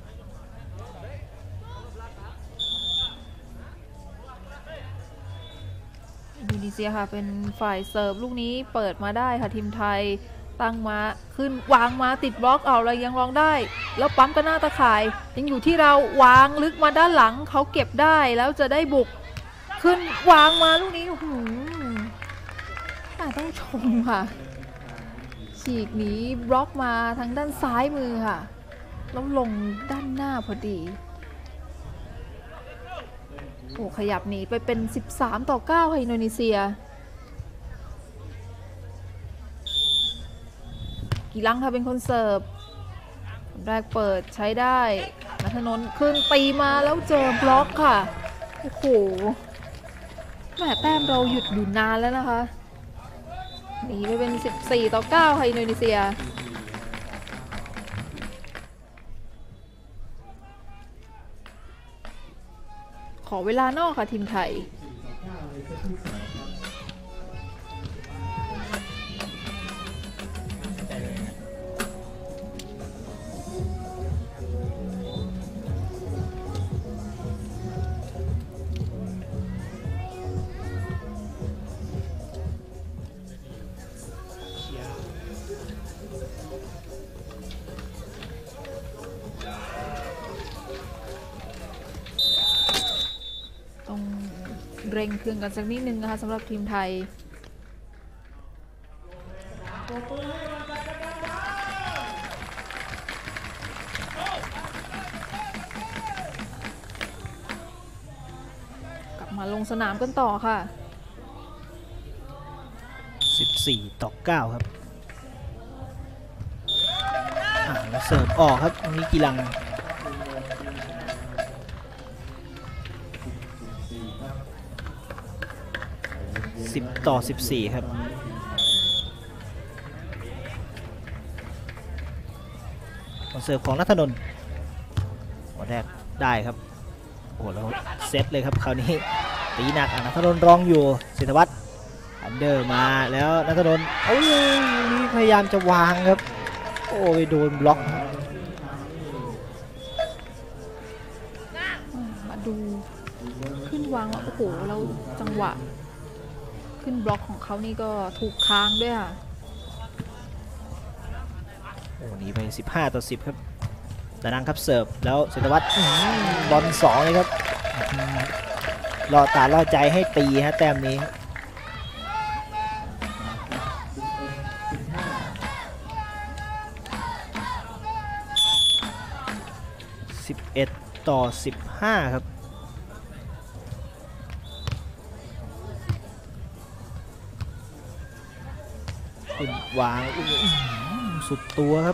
อินโดนีเซียค่ะเป็นฝ่ายเสิร์ฟลูกนี้เปิดมาได้ค่ะทีมไทยตั้งมาขึ้นวางมาติดบล็อกเอาอะไรยังร้องได้แล้วปั๊มกันหน้าตะข่ายยังอยู่ที่เราวางลึกมาด้านหลังเขาเก็บได้แล้วจะได้บุกขึ้นวางมาลูกนี้หืมต้องชมค่ะฉีกหนีบล็อกมาทางด้านซ้ายมือค่ะแล้วลงด้านหน้าพอดีโอ้ขยับหนีไปเป็นสิบสามต่อเก้าค่ะอินโดนีเซียกีรังค่ะเป็นคนเสิร์ฟแรกเปิดใช้ได้ณัฐนนท์ขึ้นตีมาแล้วเจอบล็อกค่ะโอ้โหแม่แต้มเราหยุดอยู่นานแล้วนะคะหนีไปเป็นสิบสี่ต่อเก้าค่ะอินโดนีเซียขอเวลานอกค่ะทีมไทยเร่งเครื่องกันสักนิดนึงนะคะสำหรับทีมไทยกลับมาลงสนามกันต่อค่ะสิบสี่ต่อเก้าครับอ่าแล้วเสิร์ฟออกครับตรงนี้กีรังสิบต่อสิบสี่ครับเสิร์ฟของณัฐนนท์หัวแรกได้ครับโอ้แล้วเซตเลยครับคราวนี้ตีหนักณัฐนนท์รองอยู่เศรษฐวัฒน์อันเดอร์มาแล้วณัฐนนท์โอ้ยนี่พยายามจะวางครับโอ้ยโดนบล็อกมาดูขึ้นวางแล้วโอ้โหเราจังหวะขึ้นบล็อกของเขานี่ก็ถูกค้างด้วยค่ะโอ้หนีไปสิบห้าต่อสิบครับดานังครับเสิร์ฟแล้วเศรษฐวัฒน์บอลสองเลยครับล่อตาล่อใจให้ตีฮะแต้มนี้สิบเอ็ดต่อสิบห้าครับวางสุดตัวครับ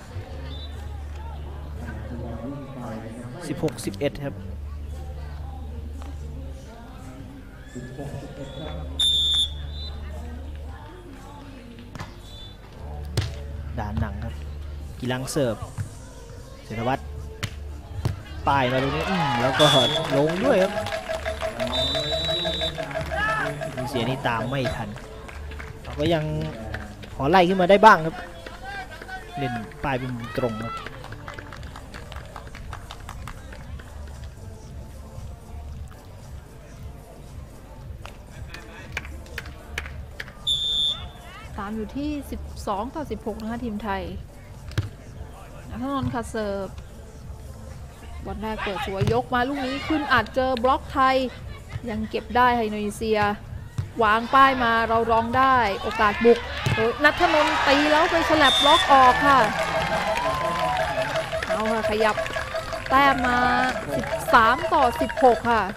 สิบหก สิบเอ็ดครับด่านหนังครับกีรังเสิร์ฟเศรษฐวัฒน์ป้ายมาตรงนี้แล้วก็ลงด้วยครับซียนี่ตามไม่ทันก็ยังขอไล่ขึ้นมาได้บ้างครับเล่นปลายเป็นมุมตรงครับตามอยู่ที่สิบสองต่อสิบหกนะคะทีมไทยณัฐนนท์ค่ะเสิร์ฟบอลแรกเปิดสวยยกมาลูกนี้ขึ้นอาจเจอบล็อกไทยยังเก็บได้อินโดนีเซียวางป้ายมาเราร้องได้โอกาสบุกณัฐนนท์ตีแล้วไปฉลับบล็อกออกค่ะเอาค่ะขยับแต้มมาสิบสามต่อสิบหกค่ะ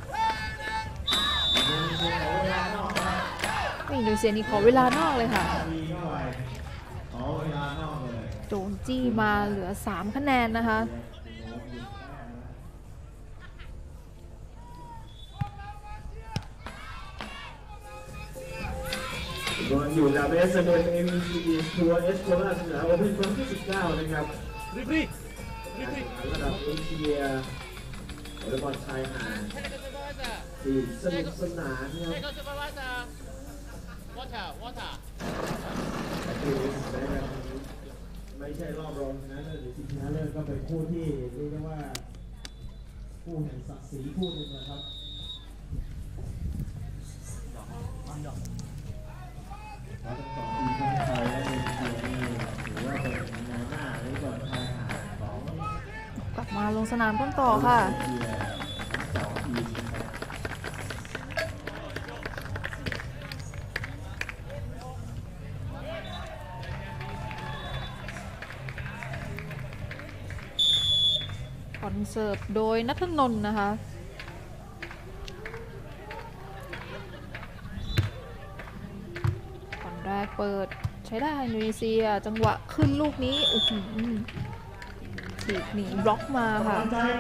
อินโดนีเซียนี่ขอเวลานอกเลยค่ะโดนจี้มาเหลือสามคะแนนนะคะโดนอยู่กับ เอส เอ็ม เอ็ม เอ็ม ซี ทัวร์ เอส โคราชสนามโอเพ่นครั้งที่สิบเก้านะครับรีบรีบระดับเอเชียวอลเลย์บอลชายหาดที่สนุกสนานครับไม่ใช่รอบรองนะหรือชิงชนะเลิศก็เป็นคู่ที่เรียกได้ว่าคู่แห่งศักดิ์ศรีคู่หนึ่งนะครับกลับมาลงสนามต้นต่อค่ะคอนเสิร์ฟโดยณัฐนนท์นะคะก่อนแรกเปิดใช้ได้อินโดนีเซียจังหวะขึ้นลูกนี้โอ้โหถีบหนีบล็อกมาค่ะ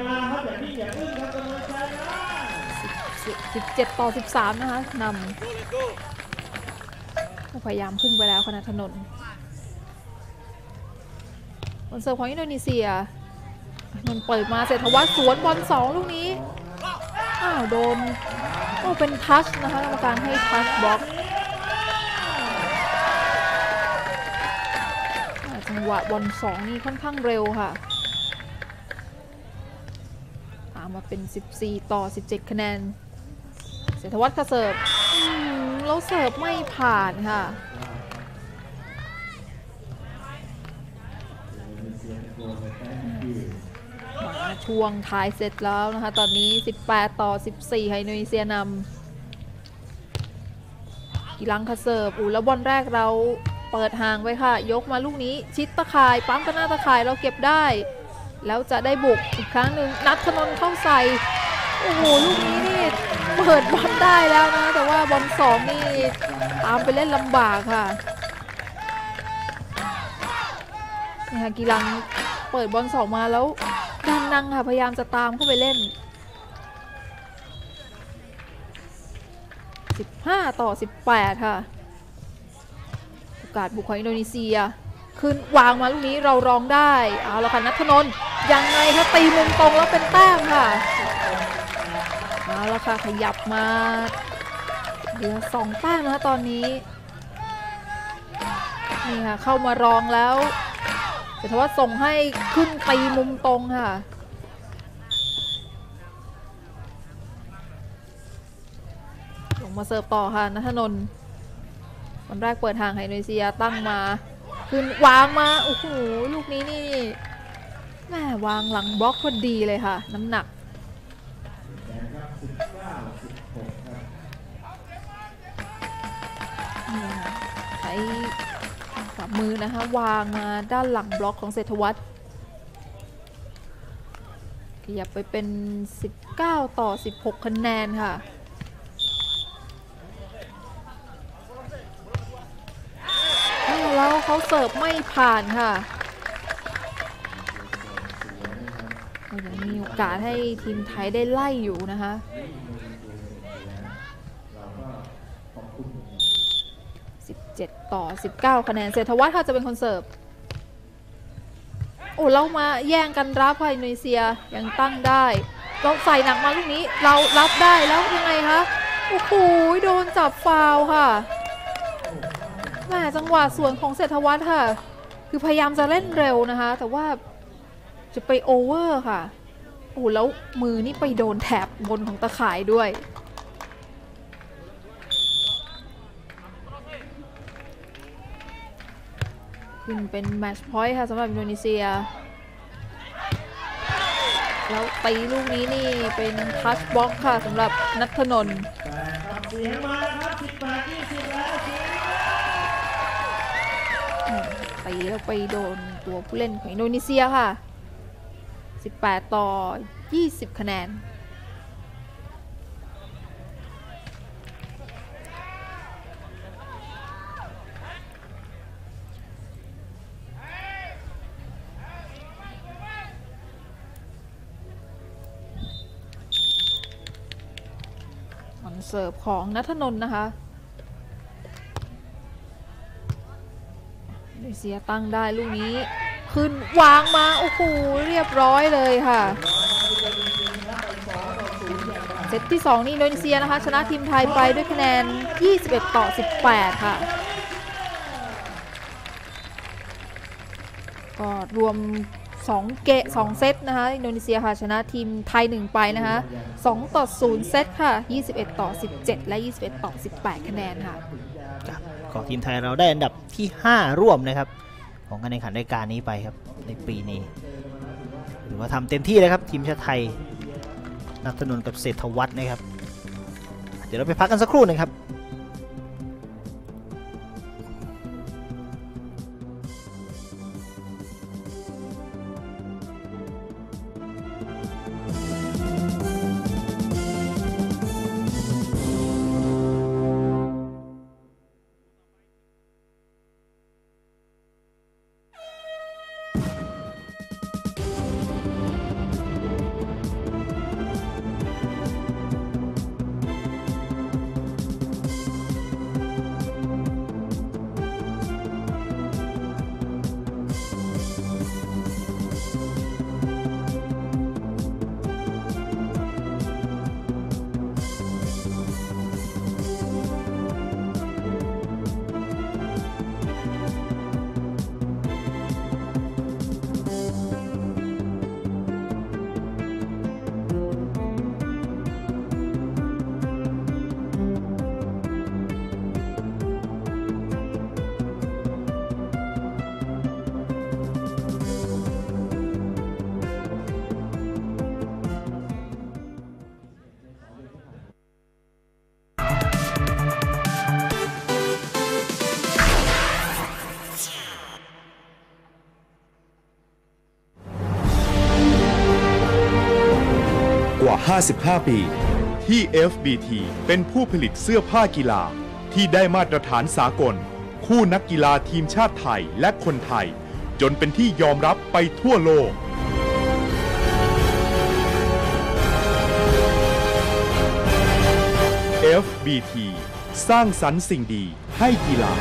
สิบเจ็ดต่อสิบสามนะคะนำพยายามพุ่งไปแล้วณัฐนนท์คอนเสิร์ฟของอินโดนีเซียมันเปิดมาเศรษฐวัฒน์สวนบอลสองลูกนี้อ้าวโดนโอ้เป็นทัชนะคะกรรมการให้ทัชบล็อกจังหวะบอลสองนี่ค่อนข้างเร็วค่ะตามมาเป็นสิบสี่ต่อสิบเจ็ดคะแนนเศรษฐวัฒน์ค่ะเสิร์ฟแล้วเสิร์ฟไม่ผ่านค่ะช่วงท้ายเสร็จแล้วนะคะตอนนี้สิบแปดต่อสิบสี่ให้อินโดนีเซียนำกีรังค่ะเสิร์ฟอูแล้วบอลแรกเราเปิดห่างไว้ค่ะยกมาลูกนี้ชิดตะข่ายปั๊มกันหน้าตะข่ายเราเก็บได้แล้วจะได้บุกอีกครั้งหนึ่งณัฐนนท์เข้าใส่โอ้โหลูกนี้นี่เปิดบอลได้แล้วนะแต่ว่าบอลสองนี่ตามไปเล่นลำบากค่ะนี่ค่ะกีรังเปิดบอลสองมาแล้วดันนังค่ะพยายามจะตามเข้าไปเล่นสิบห้าต่อสิบแปดค่ะโอกาสบุกของอินโดนีเซียขึ้นวางมาลูกนี้เราร้องได้เอาละค่ะณัฐนนท์ยังไงคะตีมุมตรงแล้วเป็นแต้มค่ะเอาละค่ะขยับมาเหลือสองแต้มนะคะตอนนี้นี่ค่ะเข้ามารองแล้วแต่ว่าส่งให้ขึ้นตีมุมตรงค่ะลงมาเสิร์ฟต่อค่ะณัฐนนท์วันแรกเปิดห่างให้อินโดนีเซียตั้งมาขึ้นวางมาโอ้โหลูกนี้นี่แม่วางหลังบล็อกพอดีเลยค่ะน้ำหนักใช้ฝ่ามือนะคะวางมาด้านหลังบล็อกของเศรษฐวัฒน์ขยับไปเป็นสิบเก้าต่อสิบหกคะแนนค่ะแล้วเขาเสิร์ฟไม่ผ่านค่ะยังมีโอกาสให้ทีมไทยได้ไล่อยู่นะคะสิบเจ็ดต่อสิบเก้าคะแนนเศรษฐวัฒน์ค่ะจะเป็นคนเสิร์ฟโอ้เรามาแย่งกันรับค่ะอินโดนีเซียยังตั้งได้เราใส่หนักมาลูกนี้เรารับได้แล้วยังไงคะโอ้โหโดนจับฟาวล์ค่ะแหมจังหวะสวนของเศรษฐวัฒน์ค่ะคือพยายามจะเล่นเร็วนะคะแต่ว่าจะไปโอเวอร์ค่ะโอ้แล้วมือนี่ไปโดนแถบบนของตะข่ายด้วยขึ้นเป็นแมตช์พอยต์ค่ะสำหรับอินโดนีเซียแล้วตีลูกนี้นี่เป็นทัชบล็อกค่ะสำหรับณัฐนนท์ตีแล้วไปโดนตัวผู้เล่นของอินโดนีเซียค่ะสิบแปดต่อยี่สิบคะแนนมันเสิร์ฟของณัฐนนท์นะคะอินโดนีเซียตั้งได้ลูกนี้ขึ้นวางมาโอ้โหเรียบร้อยเลยค่ะเซตที่สองนี่อินโดนีเซียนะคะชนะทีมไทยไปด้วยคะแนนยี่สิบเอ็ดต่อสิบแปดค่ะก็รวมสองเกะสองเซตนะคะอินโดนีเซียค่ะชนะทีมไทยหนึ่งไปนะคะสองต่อศูนย์เซตค่ะยี่สิบเอ็ดต่อสิบเจ็ดและยี่สิบเอ็ดต่อสิบแปดคะแนนค่ะของทีมไทยเราได้อันดับที่ห้าร่วมนะครับของการแข่งขันรายการนี้ไปครับในปีนี้ถือว่าทำเต็มที่เลยครับทีมชาติไทยณัฐนนท์กับเศรษฐวัฒน์นะครับเดี๋ยวเราไปพักกันสักครู่หนึ่งครับกว่าห้าสิบห้าปีที่ เอฟ บี ที เป็นผู้ผลิตเสื้อผ้ากีฬาที่ได้มาตรฐานสากลคู่นักกีฬาทีมชาติไทยและคนไทยจนเป็นที่ยอมรับไปทั่วโลก เอฟ บี ที สร้างสรรค์สิ่งดีให้กีฬา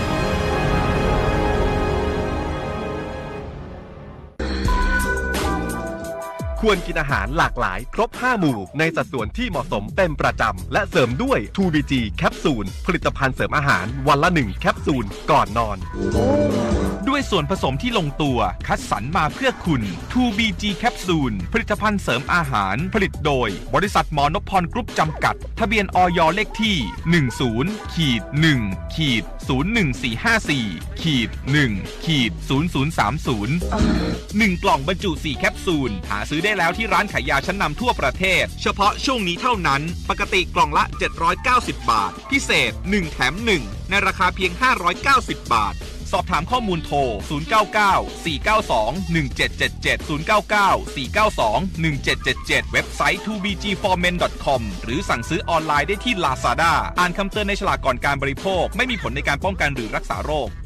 ควรกินอาหารหลากหลายครบห้าหมู่ในสัดส่วนที่เหมาะสมเป็นประจำและเสริมด้วย ทู บี จี แคปซูลผลิตภัณฑ์เสริมอาหารวันละหนึ่งแคปซูลก่อนนอนด้วยส่วนผสมที่ลงตัวคัดสรรมาเพื่อคุณ ทู บี จี แคปซูลผลิตภัณฑ์เสริมอาหารผลิตโดยบริษัทหมอนพพรกรุ๊ปจำกัดทะเบียนอย.เลขที่ หนึ่ง ศูนย์ หนึ่ง ศูนย์ หนึ่ง สี่ ห้า สี่ หนึ่ง ศูนย์ ศูนย์ สาม ศูนย์ หนึ่งกล่องบรรจุสี่แคปซูลหาซื้อได้แล้วที่ร้านขายยาชั้นนำทั่วประเทศเฉพาะช่วงนี้เท่านั้นปกติกล่องละเจ็ดร้อยเก้าสิบบาทพิเศษหนึ่งแถมหนึ่งในราคาเพียงห้าร้อยเก้าสิบบาทสอบถามข้อมูลโทรศูนย์ เก้า เก้า สี่ เก้า สอง หนึ่ง เจ็ด เจ็ด เจ็ด ศูนย์ เก้า เก้า สี่ เก้า สอง หนึ่ง เจ็ด เจ็ด เจ็ดเว็บไซต์ ทู บี จี ฟอร์ เมน ดอท คอม หรือสั่งซื้อออนไลน์ได้ที่ Lazada อ่านคำเตือนในฉลากก่อนการบริโภคไม่มีผลในการป้องกันหรือรักษาโรค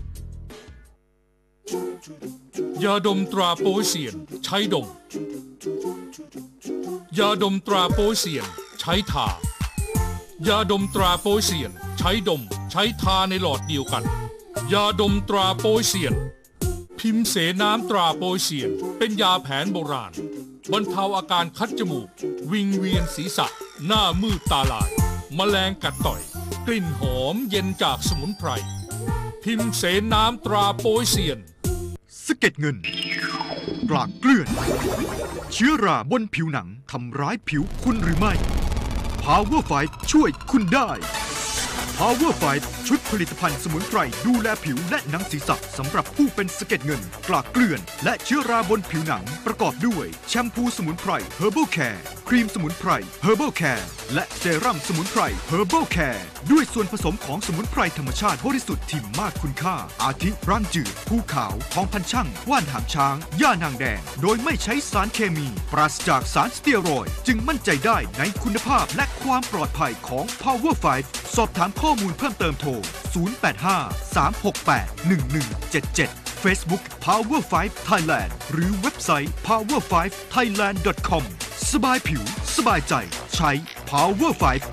ยาดมตราโป๊เซียนใช้ดมยาดมตราโป๊เซียนใช้ทายาดมตราโป๊เซียนใช้ดมใช้ทาในหลอดเดียวกันยาดมตราโป๊เซียนพิมพ์เสน้ำตราโป๊เซียนเป็นยาแผนโบราณบรรเทาอาการคัดจมูกวิงเวียนศีรษะหน้ามืดตาลายแมลงกัดต่อยกลิ่นหอมเย็นจากสมุนไพรพิมพ์เสนน้ำตราโป๊ยเซียนสะเก็ดเงินกลากเกลื่อนเชื้อราบนผิวหนังทำร้ายผิวคุณหรือไม่ Power Fight ช่วยคุณได้ Power Fight ชุดผลิตภัณฑ์สมุนไพรดูแลผิวและหนังศีรษะสำหรับผู้เป็นสะเก็ดเงินกลากเกลื่อนและเชื้อราบนผิวหนังประกอบด้วยแชมพูสมุนไพร Herbal Care ครีมสมุนไพร Herbal Care และเซรั่มสมุนไพร Herbal Care ด้วยส่วนผสมของสมุนไพรธรรมชาติบริสุทธิ์ที่มากคุณค่าอาทิร่างจืดภูขาวทองพันช่างว่านหางช้างย่านางแดงโดยไม่ใช้สารเคมีปราศจากสารสเตียรอยด์จึงมั่นใจได้ในคุณภาพและความปลอดภัยของ Power ไฟว์ สอบถามข้อมูลเพิ่มเติมโทร ศูนย์ แปด ห้า สาม หก แปด หนึ่ง หนึ่ง เจ็ด เจ็ด Facebook Power ไฟว์ Thailand หรือเว็บไซต์ พาวเวอร์ไฟว์ไทยแลนด์ ดอท คอม สบายผิวสบายใจใช้ Power ไฟว์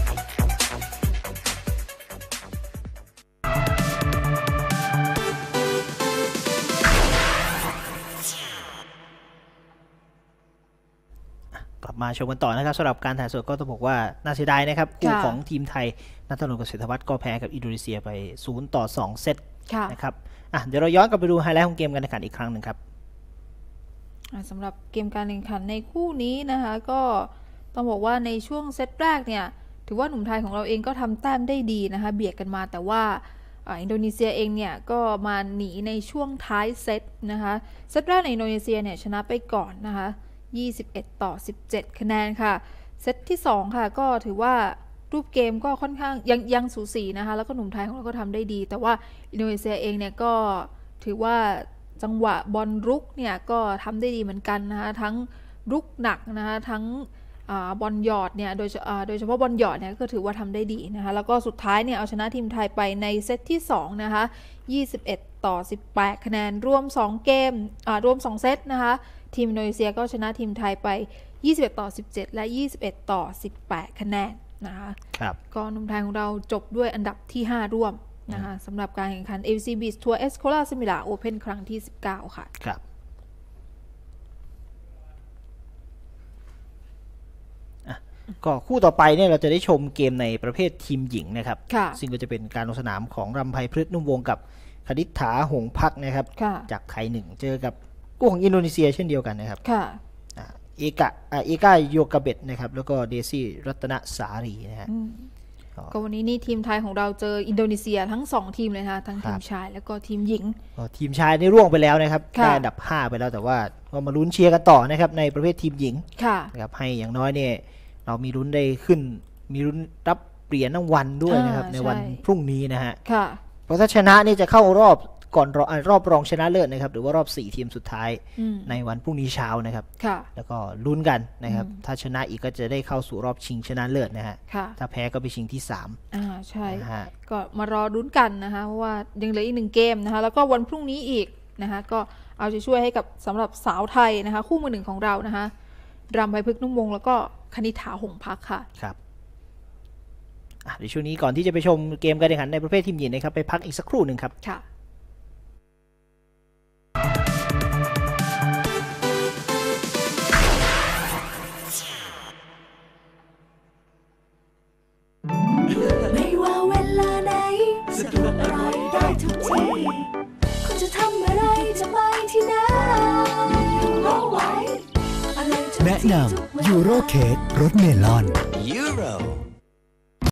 กลับมาชมกันต่อนะครับสำหรับการถ่ายสดก็ต้องบอกว่าน่าเสียดายนะครับคู่ของทีมไทยณัฐนนท์ กับเศรษฐวัฒน์ก็แพ้กับอินโดนีเซียไปศูนย์ต่อสองเซตนะครับอ่ะเดี๋ยวเราย้อนกลับไปดูไฮไลท์ของเกมการแข่งขันอีกครั้งหนึ่งครับสำหรับเกมการแข่งขันในคู่นี้นะคะก็ต้องบอกว่าในช่วงเซตแรกเนี่ยถือว่าหนุ่มไทยของเราเองก็ทำแต้มได้ดีนะคะเบียดกันมาแต่ว่าอินโดนีเซียเองเนี่ยก็มาหนีในช่วงท้ายเซตนะคะเซตแรกในอินโดนีเซียเนี่ยชนะไปก่อนนะคะยี่สิบเอ็ดต่อสิบเจ็ดคะแนนค่ะเซตที่สองค่ะก็ถือว่ารูปเกมก็ค่อนข้างยังยังสูสีนะคะแล้วก็หนุ่มไทยของเราก็ทำได้ดีแต่ว่าอินโดนีเซียเองเนี่ยก็ถือว่าจังหวะบอลรุกเนี่ยก็ทำได้ดีเหมือนกันนะคะทั้งรุกหนักนะคะทั้งบอลหยอดเนี่ยโดยโดยเฉพาะบอลหยอดเนี่ยก็ถือว่าทำได้ดีนะคะแล้วก็สุดท้ายเนี่ยเอาชนะทีมไทยไปในเซตที่สองนะคะยี่สิบเอ็ดต่อสิบแปดคะแนนรวมสองเกมรวมสองเซตนะคะทีมอินโดนีเซียก็ชนะทีมไทยไปยี่สิบเอ็ดต่อสิบเจ็ดและยี่สิบเอ็ดต่อสิบแปดคะแนนนะคะครับก็หนุ่มไทยของเราจบด้วยอันดับที่ห้าร่วมนะคะสำหรับการแข่งขัน เอ วี ซี Beach Tour Escola Semilla Open ครั้งที่สิบเก้าค่ะครับก็คู่ต่อไปเนี่ยเราจะได้ชมเกมในประเภททีมหญิงนะครับซึ่งก็จะเป็นการลงสนามของรำไพพฤกษ์นุ่มวงกับคณิษฐาหงส์พักนะครับจากไทยหนึ่งเจอกับคู่ของอินโดนีเซียเช่นเดียวกันนะครับเอกะเอกะโยกาเบตนะครับแล้วก็เดซี่รัตนสารีนะฮะก็วันนี้นี่ทีมไทยของเราเจออินโดนีเซียทั้งสองทีมเลยนะคะทั้งทีมชายแล้วก็ทีมหญิงทีมชายนี่ร่วงไปแล้วนะครับได้อันดับห้าไปแล้วแต่ว่าก็มาลุ้นเชียร์กันต่อนะครับในประเภททีมหญิงนะครับให้อย่างน้อยเนี่ยเรามีลุ้นได้ขึ้นมีลุ้นรับเหรียญรางวัลด้วยนะครับในวันพรุ่งนี้นะฮะเพราะถ้าชนะนี่จะเข้ารอบก่อนรอบรองชนะเลิศนะครับหรือว่ารอบสี่ทีมสุดท้ายในวันพรุ่งนี้เช้านะครับแล้วก็ลุ้นกันนะครับถ้าชนะอีกก็จะได้เข้าสู่รอบชิงชนะเลิศนะฮะถ้าแพ้ก็ไปชิงที่สามอ่าใช่ก็มารอลุ้นกันนะคะเพราะว่ายังเหลืออีกหนึ่งเกมนะคะแล้วก็วันพรุ่งนี้อีกนะคะก็เอาใจช่วยให้กับสำหรับสาวไทยนะคะคู่มือหนึ่งของเรานะคะรำไพพฤกษ์นุ่มวงแล้วก็คณิษฐาหงส์พักค่ะครับในช่วงนี้ก่อนที่จะไปชมเกมการแข่งขันในประเภททีมหญิงนะครับไปพักอีกสักครู่หนึ่งครับค่ะไม่ว่าเวลาไหนสะดวกอะไรได้ทุกทีคุณจะทำอะไรจะไปที่ไหนก็ไหวแนะนำยูโรเค้กรสเมลอนยูโร